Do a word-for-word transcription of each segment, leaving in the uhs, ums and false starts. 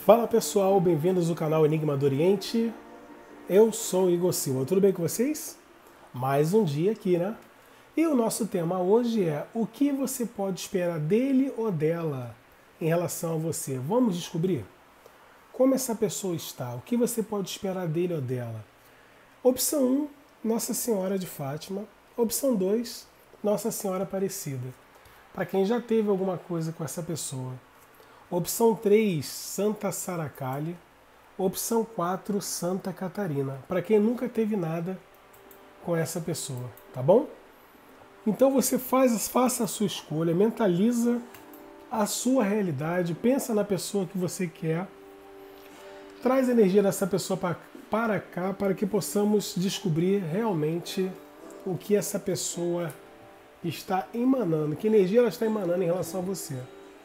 Fala pessoal, bem-vindos ao canal Enigma do Oriente. Eu sou o Igor Silva, tudo bem com vocês? Mais um dia aqui, né? E o nosso tema hoje é o que você pode esperar dele ou dela em relação a você. Vamos descobrir como essa pessoa está, o que você pode esperar dele ou dela. Opção um, Nossa Senhora de Fátima. Opção dois, Nossa Senhora Aparecida. Para quem já teve alguma coisa com essa pessoa. Opção três, Santa Saracalha. Opção quatro, Santa Catarina. Para quem nunca teve nada com essa pessoa, tá bom? Então você faz, faça a sua escolha, mentaliza a sua realidade, pensa na pessoa que você quer, traz a energia dessa pessoa para, para cá, para que possamos descobrir realmente o que essa pessoa está emanando, que energia ela está emanando em relação a você.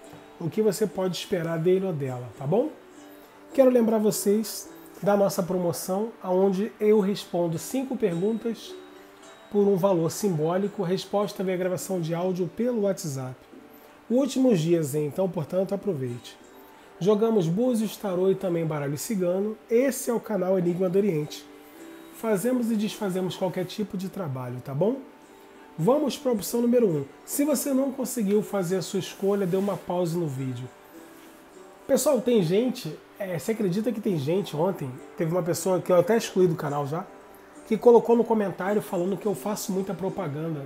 O que você pode esperar dele ou dela, tá bom? Quero lembrar vocês da nossa promoção, onde eu respondo cinco perguntas por um valor simbólico, resposta via gravação de áudio pelo WhatsApp. Últimos dias, então, portanto, aproveite. Jogamos búzios, tarô e também baralho cigano. Esse é o canal Enigma do Oriente. Fazemos e desfazemos qualquer tipo de trabalho, tá bom? Vamos para a opção número um. Se você não conseguiu fazer a sua escolha, dê uma pausa no vídeo. Pessoal, tem gente, é, você acredita que tem gente ontem, teve uma pessoa que eu até excluí do canal já, que colocou no comentário falando que eu faço muita propaganda.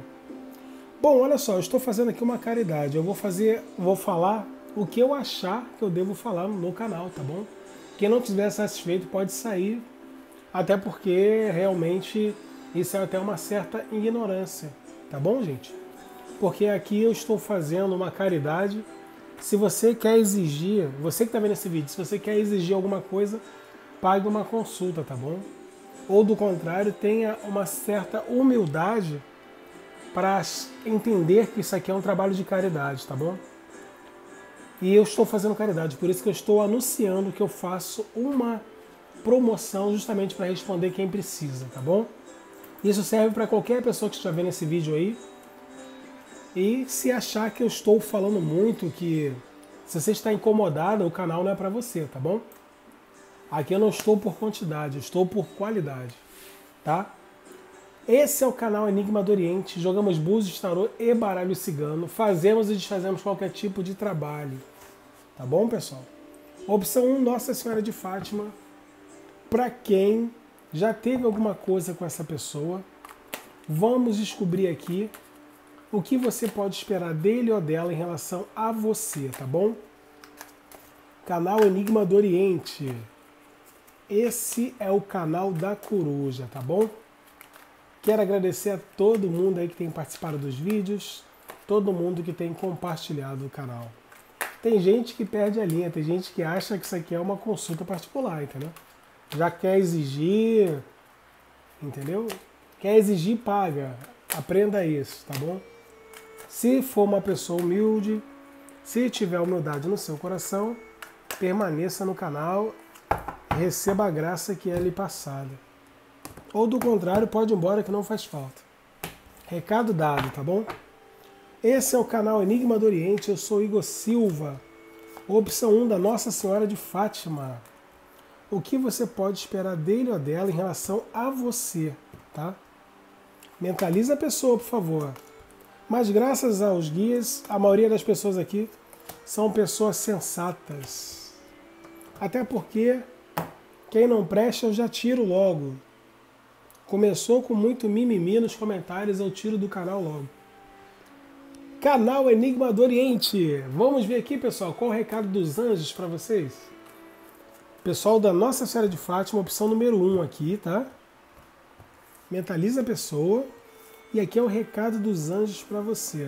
Bom, olha só, eu estou fazendo aqui uma caridade. Eu vou fazer, vou falar o que eu achar que eu devo falar no canal, tá bom? Quem não estiver satisfeito pode sair, até porque realmente isso é até uma certa ignorância. Tá bom, gente? Porque aqui eu estou fazendo uma caridade. Se você quer exigir, você que está vendo esse vídeo, se você quer exigir alguma coisa, pague uma consulta, tá bom? Ou do contrário, tenha uma certa humildade para entender que isso aqui é um trabalho de caridade, tá bom? E eu estou fazendo caridade, por isso que eu estou anunciando que eu faço uma promoção justamente para responder quem precisa, tá bom? Isso serve para qualquer pessoa que estiver vendo esse vídeo aí. E se achar que eu estou falando muito, que se você está incomodado, o canal não é para você, tá bom? Aqui eu não estou por quantidade, eu estou por qualidade, tá? Esse é o canal Enigma do Oriente. Jogamos búzios, tarô e baralho cigano. Fazemos e desfazemos qualquer tipo de trabalho, tá bom, pessoal? Opção um, Nossa Senhora de Fátima. Para quem já teve alguma coisa com essa pessoa, vamos descobrir aqui o que você pode esperar dele ou dela em relação a você, tá bom? Canal Enigma do Oriente. Esse é o canal da coruja, tá bom? Quero agradecer a todo mundo aí que tem participado dos vídeos, todo mundo que tem compartilhado o canal. Tem gente que perde a linha, tem gente que acha que isso aqui é uma consulta particular, entendeu? Já quer exigir, entendeu? Quer exigir, paga. Aprenda isso, tá bom? Se for uma pessoa humilde, se tiver humildade no seu coração, permaneça no canal e receba a graça que é lhe passada. Ou do contrário, pode ir embora que não faz falta. Recado dado, tá bom? Esse é o canal Enigma do Oriente, eu sou Igor Silva. Opção um da Nossa Senhora de Fátima. O que você pode esperar dele ou dela em relação a você, tá? Mentaliza a pessoa, por favor. Mas graças aos guias, a maioria das pessoas aqui são pessoas sensatas. Até porque quem não presta eu já tiro logo. Começou com muito mimimi nos comentários, eu tiro do canal logo. Canal Enigma do Oriente. Vamos ver aqui, pessoal, qual o recado dos anjos para vocês. Pessoal da Nossa Senhora de Fátima, opção número um aqui, tá? Mentaliza a pessoa. E aqui é o recado dos anjos para você.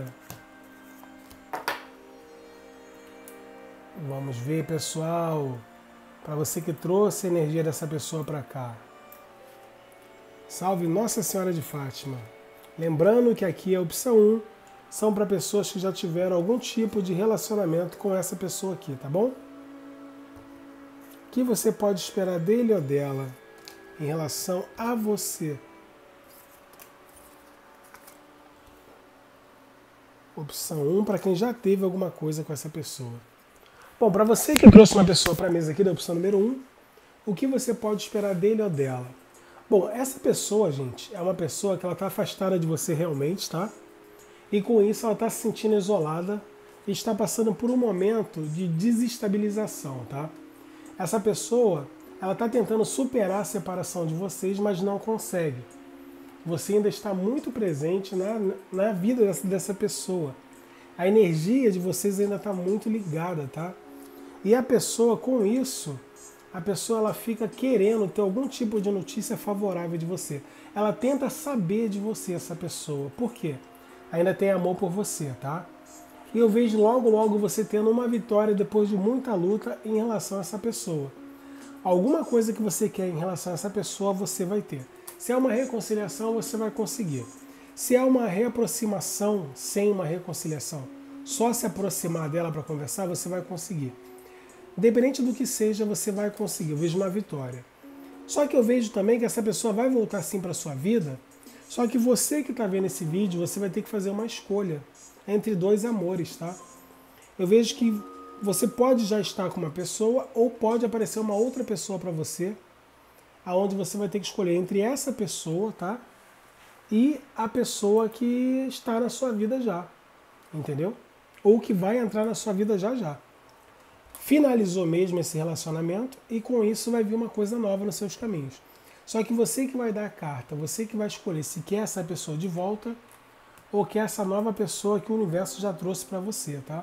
Vamos ver, pessoal. Para você que trouxe a energia dessa pessoa para cá. Salve Nossa Senhora de Fátima. Lembrando que aqui a opção um são para pessoas que já tiveram algum tipo de relacionamento com essa pessoa aqui, tá bom? O que você pode esperar dele ou dela em relação a você? Opção um para quem já teve alguma coisa com essa pessoa. Bom, para você que trouxe uma pessoa para a mesa aqui da opção número um, o que você pode esperar dele ou dela? Bom, essa pessoa, gente, é uma pessoa que ela está afastada de você realmente, tá? E com isso ela está se sentindo isolada e está passando por um momento de desestabilização, tá? Essa pessoa, ela está tentando superar a separação de vocês, mas não consegue. Você ainda está muito presente na, na vida dessa, dessa pessoa. A energia de vocês ainda está muito ligada, tá? E a pessoa, com isso, a pessoa ela fica querendo ter algum tipo de notícia favorável de você. Ela tenta saber de você, essa pessoa. Por quê? Ainda tem amor por você, tá? E eu vejo logo, logo você tendo uma vitória depois de muita luta em relação a essa pessoa. Alguma coisa que você quer em relação a essa pessoa, você vai ter. Se é uma reconciliação, você vai conseguir. Se é uma reaproximação sem uma reconciliação, só se aproximar dela para conversar, você vai conseguir. Independente do que seja, você vai conseguir. Eu vejo uma vitória. Só que eu vejo também que essa pessoa vai voltar sim para a sua vida, só que você que está vendo esse vídeo, você vai ter que fazer uma escolha entre dois amores, tá? Eu vejo que você pode já estar com uma pessoa ou pode aparecer uma outra pessoa para você, aonde você vai ter que escolher entre essa pessoa, tá? E a pessoa que está na sua vida já, entendeu? Ou que vai entrar na sua vida já já. Finalizou mesmo esse relacionamento e com isso vai vir uma coisa nova nos seus caminhos. Só que você que vai dar a carta, você que vai escolher se quer essa pessoa de volta ou quer essa nova pessoa que o universo já trouxe para você, tá?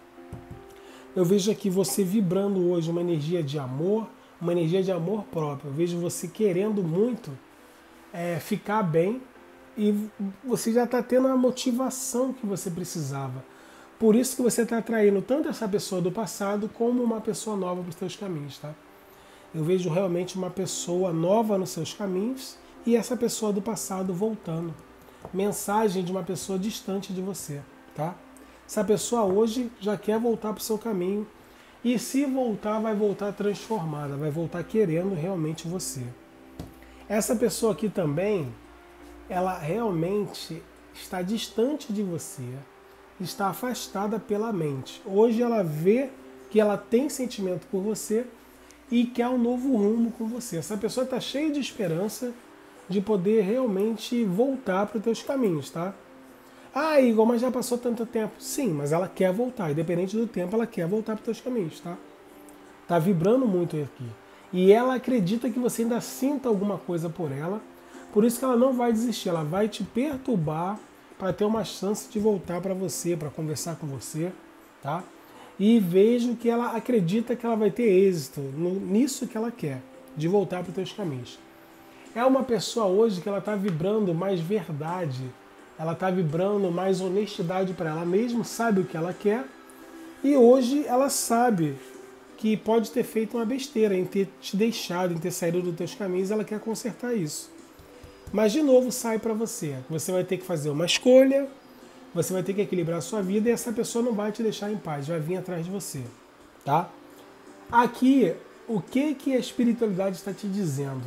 Eu vejo aqui você vibrando hoje uma energia de amor, uma energia de amor próprio. Eu vejo você querendo muito é, ficar bem e você já está tendo a motivação que você precisava. Por isso que você está atraindo tanto essa pessoa do passado como uma pessoa nova para os seus caminhos, tá? Eu vejo realmente uma pessoa nova nos seus caminhos e essa pessoa do passado voltando. Mensagem de uma pessoa distante de você, tá? Essa pessoa hoje já quer voltar para o seu caminho e se voltar, vai voltar transformada, vai voltar querendo realmente você. Essa pessoa aqui também, ela realmente está distante de você, está afastada pela mente. Hoje ela vê que ela tem sentimento por você e quer um novo rumo com você. Essa pessoa está cheia de esperança de poder realmente voltar para os teus caminhos, tá? Ah, Igor, mas já passou tanto tempo. Sim, mas ela quer voltar. Independente do tempo, ela quer voltar para os teus caminhos, tá? Tá vibrando muito aqui. E ela acredita que você ainda sinta alguma coisa por ela. Por isso que ela não vai desistir. Ela vai te perturbar para ter uma chance de voltar para você, para conversar com você, tá? E vejo que ela acredita que ela vai ter êxito nisso que ela quer, de voltar para os teus caminhos. É uma pessoa hoje que ela está vibrando mais verdade, ela está vibrando mais honestidade para ela mesma, sabe o que ela quer, e hoje ela sabe que pode ter feito uma besteira em ter te deixado, em ter saído dos teus caminhos, ela quer consertar isso. Mas de novo sai para você. Você vai ter que fazer uma escolha, você vai ter que equilibrar a sua vida e essa pessoa não vai te deixar em paz, vai vir atrás de você, tá? Aqui, o que, que a espiritualidade está te dizendo?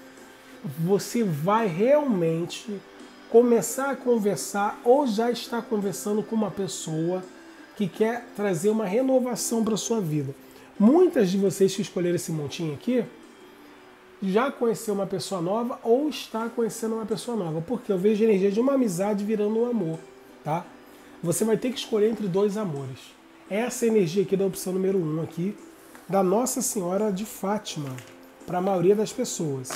Você vai realmente começar a conversar ou já está conversando com uma pessoa que quer trazer uma renovação para a sua vida. Muitas de vocês que escolheram esse montinho aqui já conheceu uma pessoa nova ou está conhecendo uma pessoa nova, porque eu vejo a energia de uma amizade virando um amor, tá? Você vai ter que escolher entre dois amores. Essa energia aqui da opção número um aqui, da Nossa Senhora de Fátima, para a maioria das pessoas.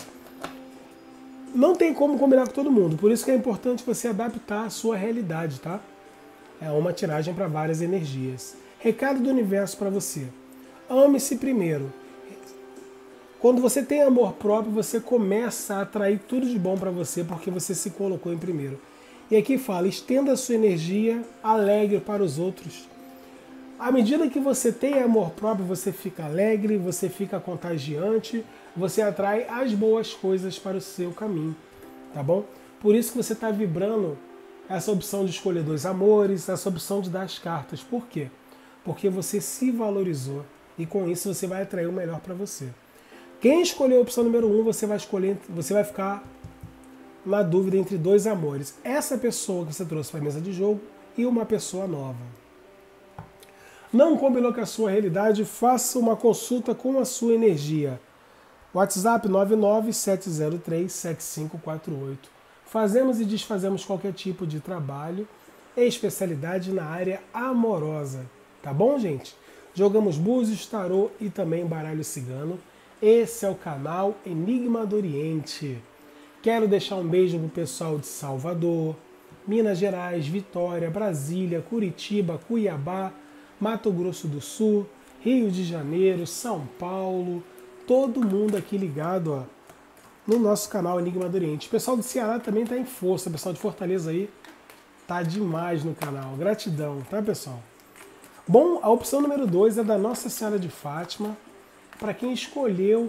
Não tem como combinar com todo mundo, por isso que é importante você adaptar a sua realidade, tá? É uma tiragem para várias energias. Recado do universo para você. Ame-se primeiro. Quando você tem amor próprio, você começa a atrair tudo de bom para você, porque você se colocou em primeiro. E aqui fala, estenda a sua energia alegre para os outros. À medida que você tem amor próprio, você fica alegre, você fica contagiante, você atrai as boas coisas para o seu caminho, tá bom? Por isso que você está vibrando essa opção de escolher dois amores, essa opção de dar as cartas. Por quê? Porque você se valorizou e com isso você vai atrair o melhor para você. Quem escolheu a opção número um, você vai escolher, você vai ficar na dúvida entre dois amores. Essa pessoa que você trouxe para a mesa de jogo e uma pessoa nova. Não combinou com a sua realidade? Faça uma consulta com a sua energia. WhatsApp nove nove sete zero três sete cinco quatro oito. Fazemos e desfazemos qualquer tipo de trabalho, especialidade na área amorosa. Tá bom, gente? Jogamos búzios, tarô e também baralho cigano. Esse é o canal Enigma do Oriente. Quero deixar um beijo pro pessoal de Salvador, Minas Gerais, Vitória, Brasília, Curitiba, Cuiabá, Mato Grosso do Sul, Rio de Janeiro, São Paulo, todo mundo aqui ligado, ó, no nosso canal Enigma do Oriente. O pessoal do Ceará também tá em força, o pessoal de Fortaleza aí tá demais no canal. Gratidão, tá, pessoal? Bom, a opção número dois é da Nossa Senhora de Fátima. Para quem escolheu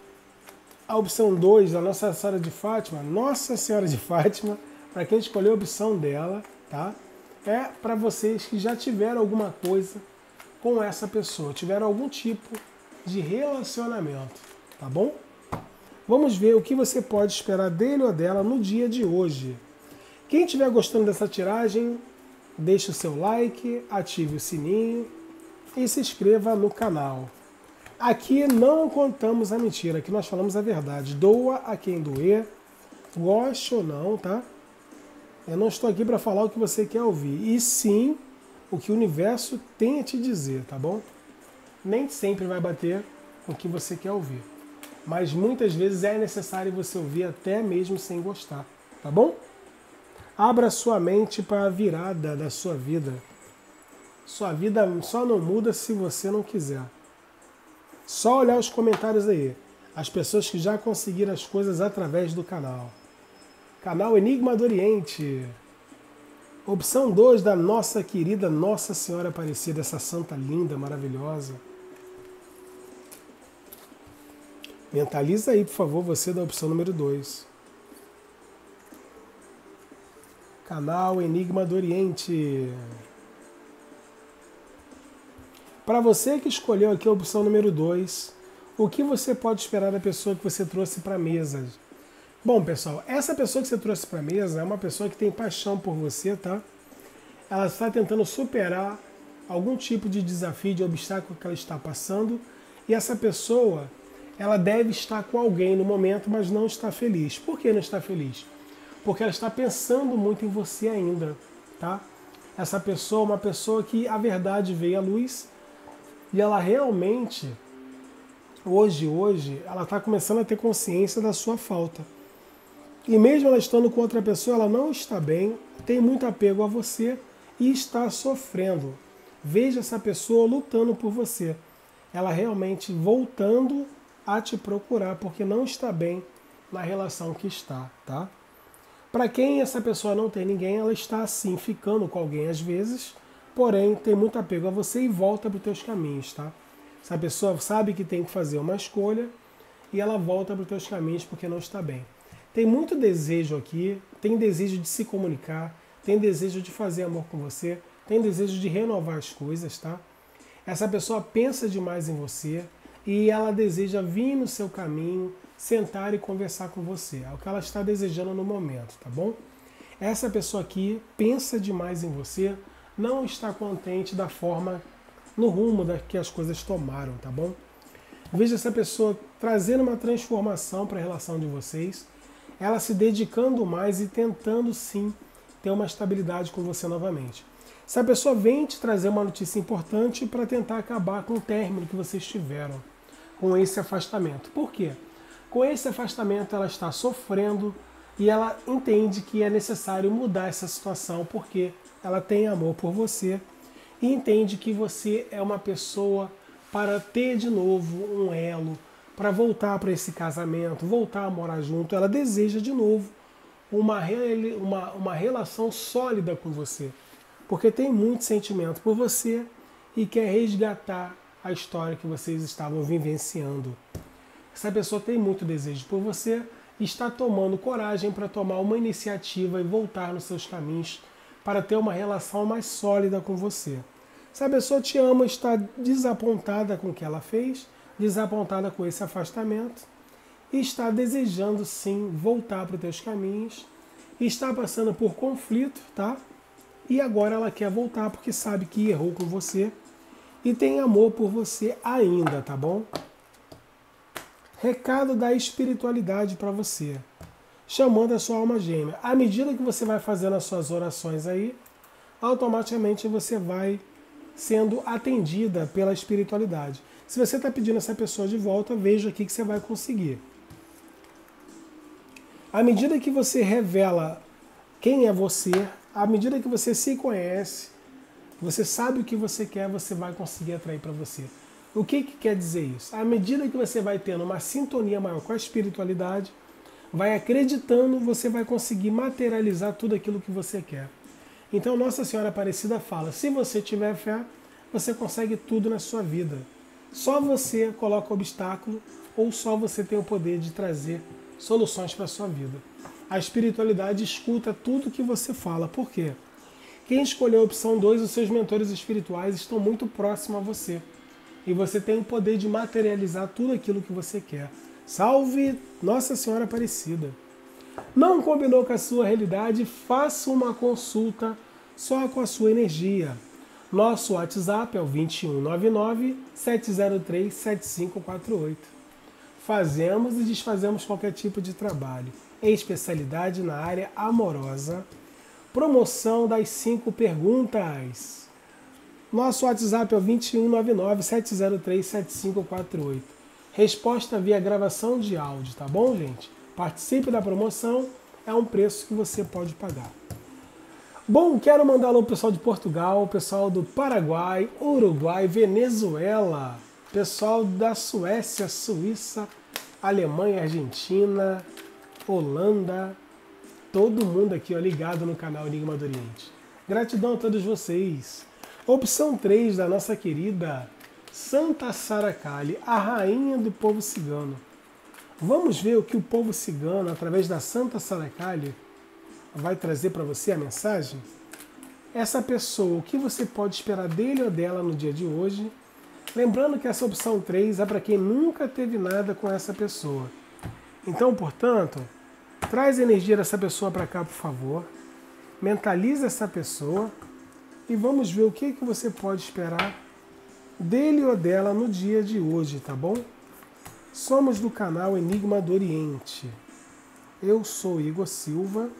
a opção dois da Nossa Senhora de Fátima, Nossa Senhora de Fátima, para quem escolheu a opção dela, tá? É para vocês que já tiveram alguma coisa com essa pessoa, tiveram algum tipo de relacionamento, tá bom? Vamos ver o que você pode esperar dele ou dela no dia de hoje. Quem estiver gostando dessa tiragem, deixe o seu like, ative o sininho e se inscreva no canal. Aqui não contamos a mentira, aqui nós falamos a verdade. Doa a quem doer, goste ou não, tá? Eu não estou aqui para falar o que você quer ouvir, e sim o que o universo tem a te dizer, tá bom? Nem sempre vai bater com o que você quer ouvir, mas muitas vezes é necessário você ouvir até mesmo sem gostar, tá bom? Abra sua mente para a virada da sua vida. Sua vida só não muda se você não quiser. Só olhar os comentários aí. As pessoas que já conseguiram as coisas através do canal. Canal Enigma do Oriente. Opção dois da nossa querida Nossa Senhora Aparecida, essa santa linda, maravilhosa. Mentaliza aí, por favor, você da opção número dois. Canal Enigma do Oriente. Para você que escolheu aqui a opção número dois, o que você pode esperar da pessoa que você trouxe para a mesa? Bom, pessoal, essa pessoa que você trouxe para a mesa é uma pessoa que tem paixão por você, tá? Ela está tentando superar algum tipo de desafio, de obstáculo que ela está passando, e essa pessoa, ela deve estar com alguém no momento, mas não está feliz. Por que não está feliz? Porque ela está pensando muito em você ainda, tá? Essa pessoa é uma pessoa que a verdade veio à luz, e ela realmente, hoje, hoje, ela está começando a ter consciência da sua falta. E mesmo ela estando com outra pessoa, ela não está bem, tem muito apego a você e está sofrendo. Veja essa pessoa lutando por você. Ela realmente voltando a te procurar, porque não está bem na relação que está, tá? Para quem essa pessoa não tem ninguém, ela está assim, ficando com alguém às vezes, porém tem muito apego a você e volta para os teus caminhos, tá? Essa pessoa sabe que tem que fazer uma escolha e ela volta para os teus caminhos porque não está bem. Tem muito desejo aqui, tem desejo de se comunicar, tem desejo de fazer amor com você, tem desejo de renovar as coisas, tá? Essa pessoa pensa demais em você e ela deseja vir no seu caminho, sentar e conversar com você. É o que ela está desejando no momento, tá bom? Essa pessoa aqui pensa demais em você, não está contente da forma, no rumo da que as coisas tomaram, tá bom? Veja essa pessoa trazendo uma transformação para a relação de vocês, ela se dedicando mais e tentando sim ter uma estabilidade com você novamente. Essa pessoa vem te trazer uma notícia importante para tentar acabar com o término que vocês tiveram, com esse afastamento. Por quê? Com esse afastamento ela está sofrendo e ela entende que é necessário mudar essa situação porque ela tem amor por você e entende que você é uma pessoa para ter de novo um elo, para voltar para esse casamento, voltar a morar junto. Ela deseja de novo uma, uma, uma relação sólida com você, porque tem muito sentimento por você e quer resgatar a história que vocês estavam vivenciando. Essa pessoa tem muito desejo por você e está tomando coragem para tomar uma iniciativa e voltar nos seus caminhos para ter uma relação mais sólida com você. Essa pessoa te ama, está desapontada com o que ela fez, desapontada com esse afastamento e está desejando sim voltar para os teus caminhos, está passando por conflito, tá? E agora ela quer voltar porque sabe que errou com você e tem amor por você ainda, tá bom? Recado da espiritualidade para você, chamando a sua alma gêmea. À medida que você vai fazendo as suas orações aí, automaticamente você vai sendo atendida pela espiritualidade. Se você está pedindo essa pessoa de volta, veja aqui que você vai conseguir. À medida que você revela quem é você, à medida que você se conhece, você sabe o que você quer, você vai conseguir atrair para você. O que, que quer dizer isso? À medida que você vai tendo uma sintonia maior com a espiritualidade, vai acreditando, você vai conseguir materializar tudo aquilo que você quer. Então Nossa Senhora Aparecida fala, se você tiver fé, você consegue tudo na sua vida. Só você coloca obstáculo ou só você tem o poder de trazer soluções para a sua vida. A espiritualidade escuta tudo que você fala. Por quê? Quem escolheu a opção dois, os seus mentores espirituais estão muito próximos a você. E você tem o poder de materializar tudo aquilo que você quer. Salve Nossa Senhora Aparecida! Não combinou com a sua realidade? Faça uma consulta só com a sua energia. Nosso WhatsApp é o dois um nove nove, sete zero três, sete cinco quatro oito. Fazemos e desfazemos qualquer tipo de trabalho. Em especialidade na área amorosa. Promoção das cinco perguntas. Nosso WhatsApp é o dois um nove nove, sete zero três, sete cinco quatro oito. Resposta via gravação de áudio, tá bom, gente? Participe da promoção, é um preço que você pode pagar. Bom, quero mandar alô pro pessoal de Portugal, pessoal do Paraguai, Uruguai, Venezuela, pessoal da Suécia, Suíça, Alemanha, Argentina, Holanda, todo mundo aqui ó, ligado no canal Enigma do Oriente. Gratidão a todos vocês. Opção três da nossa querida Santa Sara Kali, a rainha do povo cigano. Vamos ver o que o povo cigano, através da Santa Sara Kali, vai trazer para você a mensagem? Essa pessoa, o que você pode esperar dele ou dela no dia de hoje? Lembrando que essa opção três é para quem nunca teve nada com essa pessoa. Então, portanto, traz a energia dessa pessoa para cá, por favor. Mentaliza essa pessoa e vamos ver o que, que você pode esperar dele ou dela no dia de hoje, tá bom? Somos do canal Enigma do Oriente. Eu sou Igor Silva.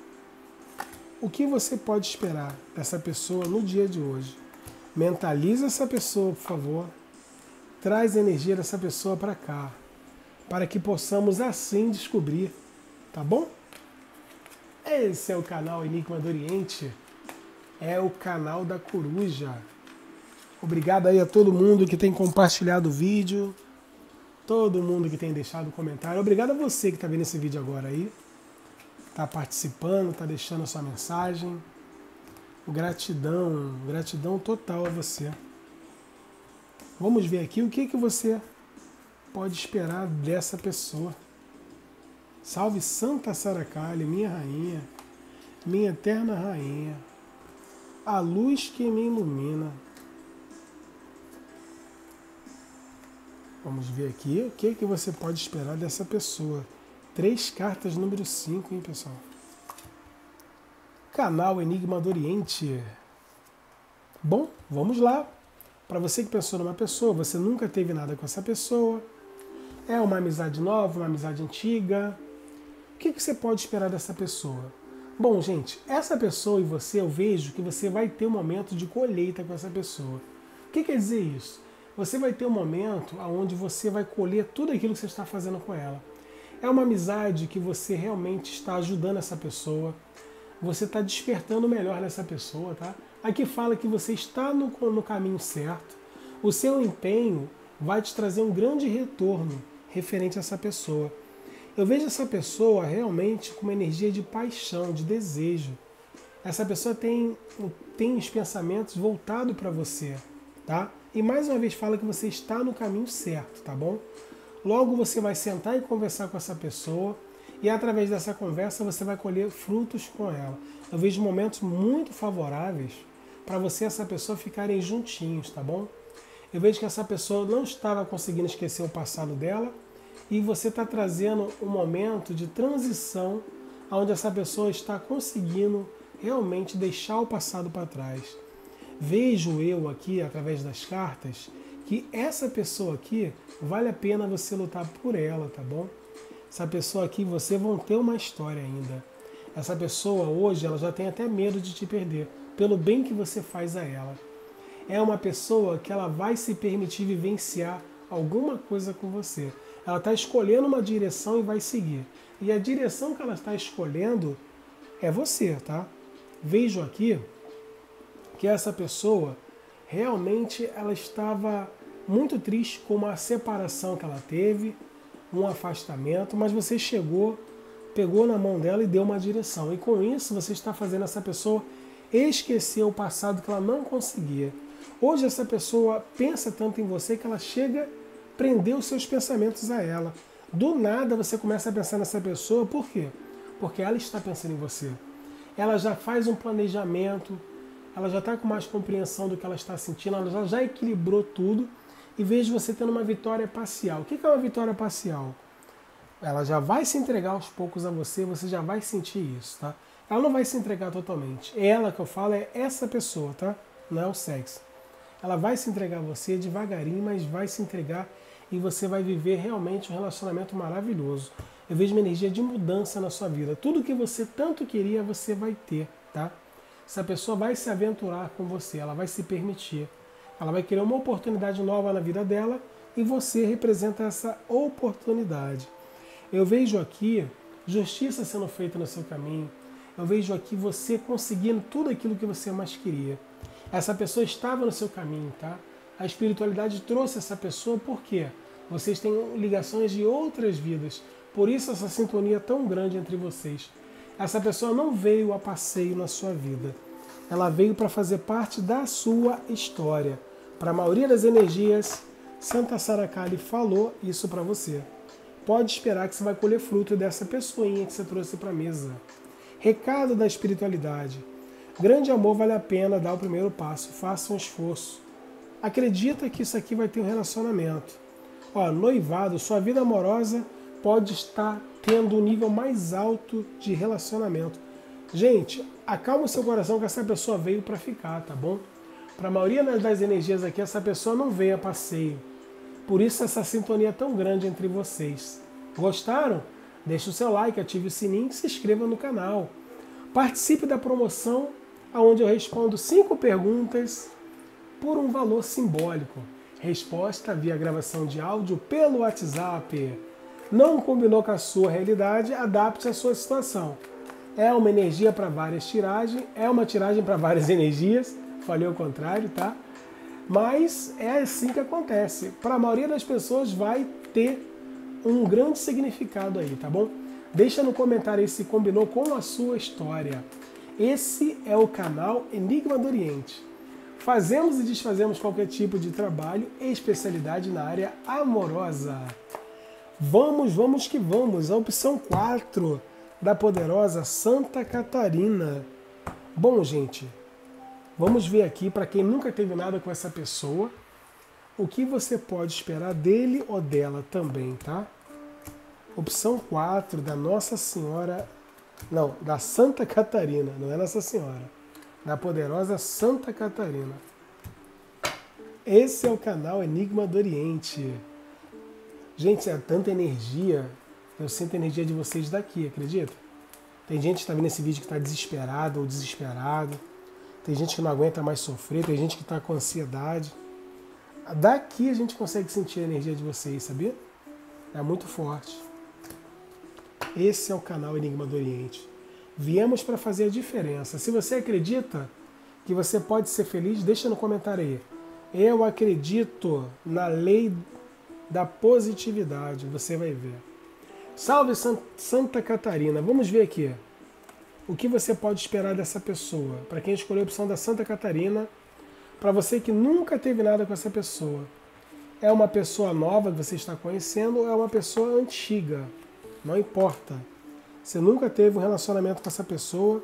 O que você pode esperar dessa pessoa no dia de hoje? Mentaliza essa pessoa, por favor. Traz a energia dessa pessoa para cá, para que possamos assim descobrir, tá bom? Esse é o canal Enigma do Oriente. É o canal da coruja. Obrigado aí a todo mundo que tem compartilhado o vídeo. Todo mundo que tem deixado comentário. Obrigado a você que está vendo esse vídeo agora aí. Está participando, está deixando a sua mensagem. Gratidão, gratidão total a você. Vamos ver aqui o que, que você pode esperar dessa pessoa. Salve Santa Sara Kali, minha rainha, minha eterna rainha. A luz que me ilumina. Vamos ver aqui o que, que você pode esperar dessa pessoa. Três cartas número cinco, hein, pessoal? Canal Enigma do Oriente. Bom, vamos lá. Para você que pensou numa pessoa, você nunca teve nada com essa pessoa. É uma amizade nova, uma amizade antiga. O que, que você pode esperar dessa pessoa? Bom, gente, essa pessoa e você, eu vejo que você vai ter um momento de colheita com essa pessoa. O que quer dizer isso? Você vai ter um momento onde você vai colher tudo aquilo que você está fazendo com ela. É uma amizade que você realmente está ajudando essa pessoa. Você está despertando o melhor nessa pessoa, tá? Aqui fala que você está no, no caminho certo. O seu empenho vai te trazer um grande retorno referente a essa pessoa. Eu vejo essa pessoa realmente com uma energia de paixão, de desejo. Essa pessoa tem, tem os pensamentos voltados para você, tá? E mais uma vez fala que você está no caminho certo, tá bom? Logo você vai sentar e conversar com essa pessoa e através dessa conversa você vai colher frutos com ela. Eu vejo momentos muito favoráveis para você e essa pessoa ficarem juntinhos, tá bom? Eu vejo que essa pessoa não estava conseguindo esquecer o passado dela e você está trazendo um momento de transição onde essa pessoa está conseguindo realmente deixar o passado para trás. Vejo eu aqui, através das cartas, que essa pessoa aqui, vale a pena você lutar por ela, tá bom? Essa pessoa aqui, você vão ter uma história ainda. Essa pessoa hoje, ela já tem até medo de te perder, pelo bem que você faz a ela. É uma pessoa que ela vai se permitir vivenciar alguma coisa com você. Ela está escolhendo uma direção e vai seguir. E a direção que ela está escolhendo é você, tá? Vejo aqui que essa pessoa realmente ela estava muito triste com uma separação que ela teve, um afastamento, mas você chegou, pegou na mão dela e deu uma direção. E com isso você está fazendo essa pessoa esquecer o passado que ela não conseguia. Hoje essa pessoa pensa tanto em você que ela chega a prender os seus pensamentos a ela. Do nada você começa a pensar nessa pessoa, por quê? Porque ela está pensando em você. Ela já faz um planejamento, ela já está com mais compreensão do que ela está sentindo, ela já, já equilibrou tudo e vejo você tendo uma vitória parcial. O que é uma vitória parcial? Ela já vai se entregar aos poucos a você, você já vai sentir isso, tá? Ela não vai se entregar totalmente. Ela que eu falo é essa pessoa, tá? Não é o sexo. Ela vai se entregar a você devagarinho, mas vai se entregar e você vai viver realmente um relacionamento maravilhoso. Eu vejo uma energia de mudança na sua vida. Tudo que você tanto queria, você vai ter, tá? Essa pessoa vai se aventurar com você, ela vai se permitir. Ela vai querer uma oportunidade nova na vida dela e você representa essa oportunidade. Eu vejo aqui justiça sendo feita no seu caminho. Eu vejo aqui você conseguindo tudo aquilo que você mais queria. Essa pessoa estava no seu caminho, tá? A espiritualidade trouxe essa pessoa por quê? Vocês têm ligações de outras vidas. Por isso essa sintonia tão grande entre vocês. Essa pessoa não veio a passeio na sua vida. Ela veio para fazer parte da sua história. Para a maioria das energias, Santa Sara Kali falou isso para você. Pode esperar que você vai colher fruto dessa pessoinha que você trouxe para a mesa. Recado da espiritualidade. Grande amor vale a pena dar o primeiro passo. Faça um esforço. Acredita que isso aqui vai ter um relacionamento. Ó, noivado, sua vida amorosa pode estar tendo um nível mais alto de relacionamento. Gente, acalma o seu coração que essa pessoa veio para ficar, tá bom? Para a maioria das energias aqui, essa pessoa não veio a passeio. Por isso essa sintonia tão grande entre vocês. Gostaram? Deixe o seu like, ative o sininho e se inscreva no canal. Participe da promoção, onde eu respondo cinco perguntas por um valor simbólico. Resposta via gravação de áudio pelo WhatsApp. Não combinou com a sua realidade, adapte a sua situação. É uma energia para várias tiragens, é uma tiragem para várias energias, falei o contrário, tá? Mas é assim que acontece. Para a maioria das pessoas vai ter um grande significado aí, tá bom? Deixa no comentário aí se combinou com a sua história. Esse é o canal Enigma do Oriente. Fazemos e desfazemos qualquer tipo de trabalho e especialidade na área amorosa. Vamos, vamos que vamos. A opção quatro da poderosa Santa Catarina. Bom, gente, vamos ver aqui, para quem nunca teve nada com essa pessoa, o que você pode esperar dele ou dela também, tá? Opção quatro da Nossa Senhora, não, da Santa Catarina, não é Nossa Senhora, da poderosa Santa Catarina. Esse é o canal Enigma do Oriente. Gente, é tanta energia, eu sinto a energia de vocês daqui, acredita? Tem gente que está vendo esse vídeo que está desesperado ou desesperado, tem gente que não aguenta mais sofrer, tem gente que está com ansiedade. Daqui a gente consegue sentir a energia de vocês, sabia? É muito forte. Esse é o canal Enigma do Oriente. Viemos para fazer a diferença. Se você acredita que você pode ser feliz, deixa no comentário aí. Eu acredito na lei da positividade, você vai ver. Salve Santa Catarina. Vamos ver aqui. O que você pode esperar dessa pessoa? Para quem escolheu a opção da Santa Catarina, para você que nunca teve nada com essa pessoa. É uma pessoa nova que você está conhecendo ou é uma pessoa antiga? Não importa. Você nunca teve um relacionamento com essa pessoa.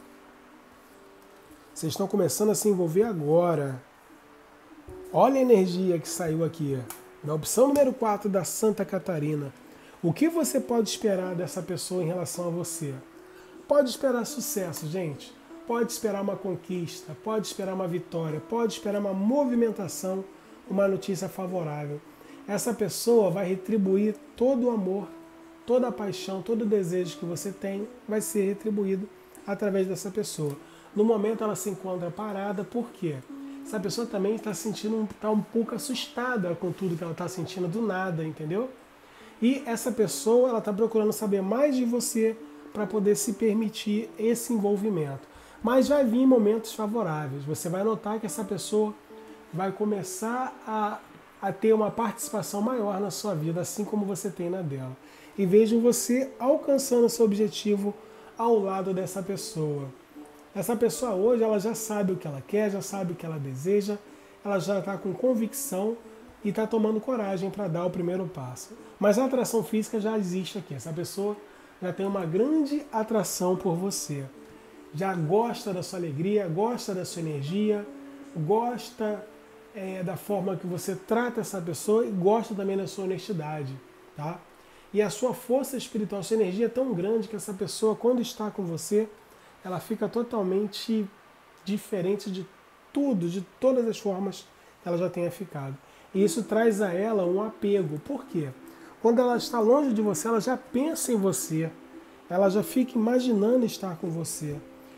Vocês estão começando a se envolver agora. Olha a energia que saiu aqui. Na opção número quatro da Santa Catarina. O que você pode esperar dessa pessoa em relação a você? Pode esperar sucesso, gente. pode esperar uma conquista, pode esperar uma vitória, pode esperar uma movimentação, uma notícia favorável. Essa pessoa vai retribuir todo o amor, toda a paixão, todo o desejo que você tem vai ser retribuído através dessa pessoa. No momento ela se encontra parada, por quê? Essa pessoa também está sentindo, está um pouco assustada com tudo que ela está sentindo do nada, entendeu? E essa pessoa, ela está procurando saber mais de você para poder se permitir esse envolvimento. Mas vai vir momentos favoráveis. Você vai notar que essa pessoa vai começar a, a ter uma participação maior na sua vida, assim como você tem na dela. E vejo você alcançando seu objetivo ao lado dessa pessoa. Essa pessoa hoje, ela já sabe o que ela quer, já sabe o que ela deseja, ela já está com convicção e está tomando coragem para dar o primeiro passo. Mas a atração física já existe aqui. Essa pessoa já tem uma grande atração por você. Já gosta da sua alegria, gosta da sua energia, gosta é, da forma que você trata essa pessoa e gosta também da sua honestidade, tá? E a sua força espiritual, a sua energia é tão grande que essa pessoa, quando está com você, ela fica totalmente diferente de tudo, de todas as formas que ela já tenha ficado. E isso traz a ela um apego. Por quê? Quando ela está longe de você, ela já pensa em você, ela já fica imaginando estar com você.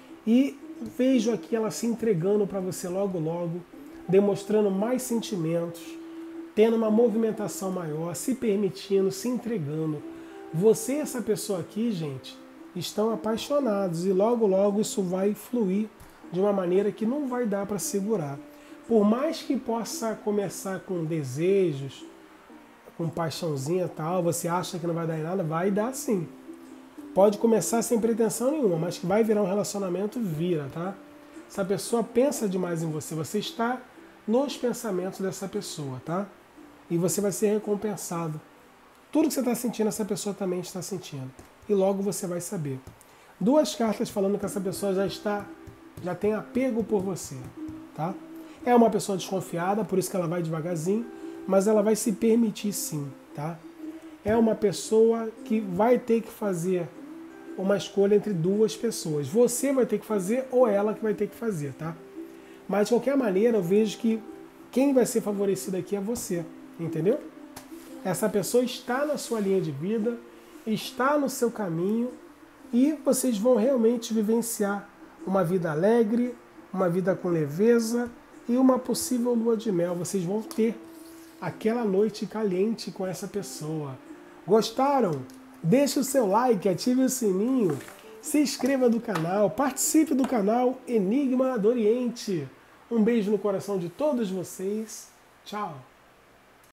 E vejo aqui ela se entregando para você logo logo, demonstrando mais sentimentos, tendo uma movimentação maior, se permitindo, se entregando. Você e essa pessoa aqui, gente, estão apaixonados e logo logo isso vai fluir de uma maneira que não vai dar para segurar. Por mais que possa começar com desejos, com paixãozinha e tal, você acha que não vai dar em nada, vai dar sim. Pode começar sem pretensão nenhuma, mas que vai virar um relacionamento, vira, tá? Essa pessoa pensa demais em você, você está nos pensamentos dessa pessoa, tá? E você vai ser recompensado. Tudo que você está sentindo, essa pessoa também está sentindo. E logo você vai saber. Duas cartas falando que essa pessoa já está, já tem apego por você, tá? É uma pessoa desconfiada, por isso que ela vai devagarzinho, mas ela vai se permitir sim, tá? É uma pessoa que vai ter que fazer uma escolha entre duas pessoas. Você vai ter que fazer ou ela que vai ter que fazer, tá? Mas de qualquer maneira eu vejo que quem vai ser favorecido aqui é você, entendeu? Essa pessoa está na sua linha de vida, está no seu caminho e vocês vão realmente vivenciar uma vida alegre, uma vida com leveza e uma possível lua de mel. Vocês vão ter aquela noite caliente com essa pessoa. Gostaram? Deixe o seu like, ative o sininho, se inscreva no canal, participe do canal Enigma do Oriente. Um beijo no coração de todos vocês. Tchau!